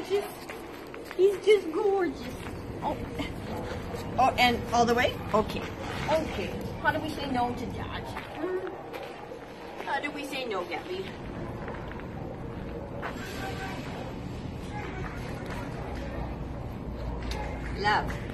gorgeous. He's just gorgeous. Oh, oh, and all the way? Okay. Okay. How do we say no to Dad? How do we say no, Gabby? Love.